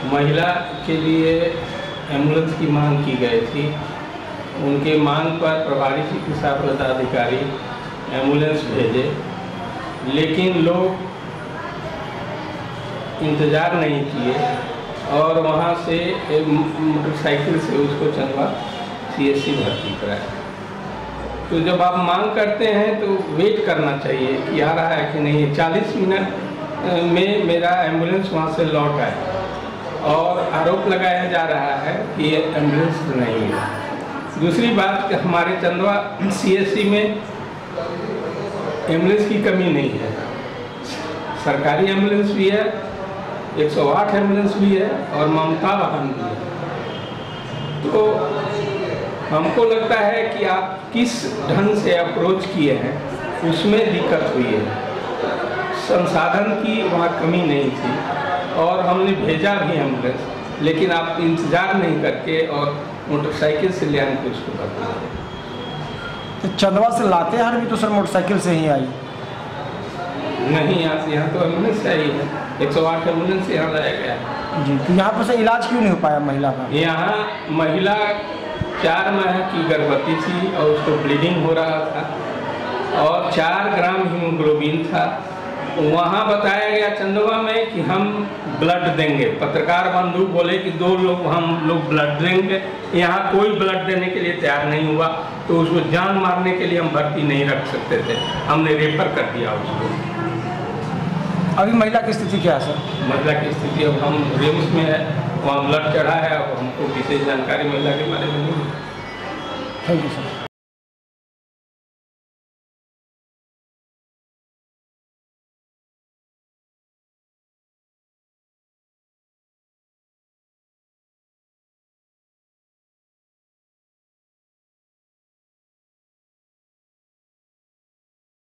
महिला के लिए एम्बुलेंस की मांग की गई थी। उनके मांग पर प्रभारी चिकित्सा पदाधिकारी एम्बुलेंस भेजे, लेकिन लोग इंतज़ार नहीं किए और वहाँ से मोटरसाइकिल से उसको चंदवा CSC भर्ती कराया। तो जब आप मांग करते हैं तो वेट करना चाहिए कि आ रहा है कि नहीं। 40 मिनट में मेरा एम्बुलेंस वहाँ से लौट आया और आरोप लगाया जा रहा है कि ये एम्बुलेंस नहीं है। दूसरी बात कि हमारे चंदवा CSC में एम्बुलेंस की कमी नहीं है। सरकारी एम्बुलेंस भी है, 108 एम्बुलेंस भी है और ममता वाहन भी है। तो हमको लगता है कि आप किस ढंग से अप्रोच किए हैं उसमें दिक्कत हुई है। संसाधन की वहाँ कमी नहीं थी और हमने भेजा भी एम्बुलेंस, लेकिन आप इंतज़ार नहीं करके और मोटरसाइकिल से ले आने उसको करते हैं। तो चंदवा से लातेहार भी तो सर मोटरसाइकिल से ही आई? नहीं, यहाँ तो एम्बुलेंस आई है, 108 एम्बुलेंस यहाँ लाया गया जी। तो यहाँ पर से इलाज क्यों नहीं हो पाया महिला का? यहाँ महिला 4 माह की गर्भवती थी और उसको ब्लीडिंग हो रहा था और 4 ग्राम हीमोग्लोबिन था। वहाँ बताया गया चंदवा में कि हम ब्लड देंगे। पत्रकार बंधु बोले कि 2 लोग हम लोग ब्लड देंगे। यहाँ कोई ब्लड देने के लिए तैयार नहीं हुआ, तो उसको जान मारने के लिए हम भर्ती नहीं रख सकते थे, हमने रेफर कर दिया उसको। अभी महिला की स्थिति क्या है सर? महिला की स्थिति अब हम रिम्स में है, वहाँ ब्लड चढ़ा है। अब हमको विशेष जानकारी महिला के बारे में नहीं है। Thank you sir.